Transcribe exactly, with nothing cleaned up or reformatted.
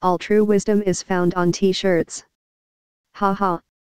All true wisdom is found on t-shirts. Haha.